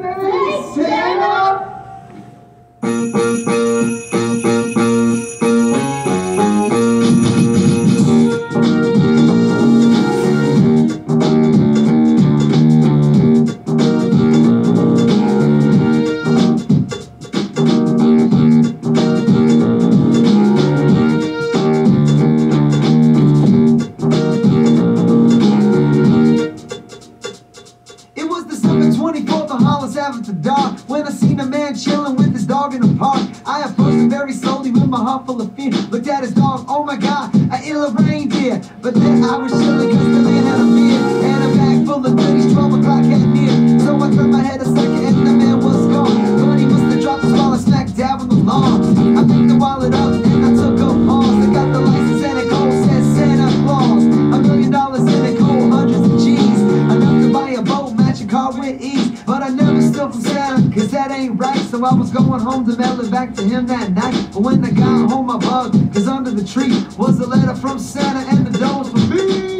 birthday, Santa! It was December 24th on Hollis after dark when I seen a man chilling with his dog in the park. I approached him very slowly with my heart full of fear. Looked at his dog, oh my god, a ill reindeer. But then I was chilling cause the man had a beard and a bag full of goodies. 12 o'clock at near, so I turned my head a second and the man was gone. But he must have dropped his wallet smack dab on the lawn. I picked the wallet up and I took a pause. I got the license and it gold said Santa Claus. $1 million in it gold, hundreds of G's, enough to buy a boat, match a car with ease. But I never stole from Santa, cause that ain't right. So I was going home to mail it back to him that night. But when I got home I bugged, cause under the tree was a letter from Santa and the door was for me.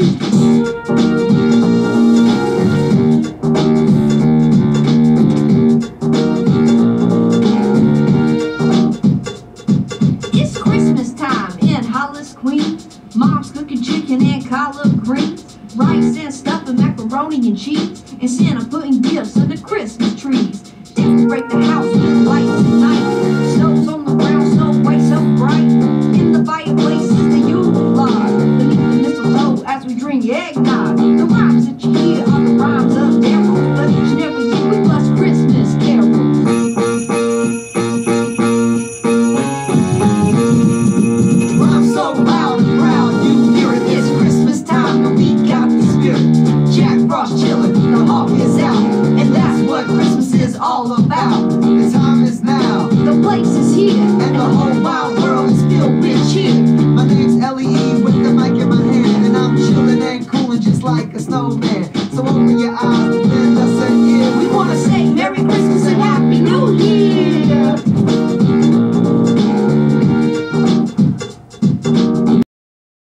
It's Christmas time in Hollis, Queens. Mom's cooking chicken and collard greens, rice and stuffing, macaroni and cheese, and Santa putting gifts under Christmas trees. Decorate the house with lights at night. Snow's on the ground, snow white, so bright. In the fireplace is the Yule log. Beneath the mistletoe as we drink eggnog. The rhymes that you hear are the rhymes of Daryl, but each and every year we bust Christmas carols. Rhymes so loud and proud, you hear it. It's Christmas time and we got the spirit. Jack Frost chillin', the hawk is out, and that's what Christmas is all about. The time is now, The place is here, and the whole wide world is filled with cheer. My name's L.E.E. with the mic in my hand, and I'm chillin' and coolin' just like a snowman. So open your eyes.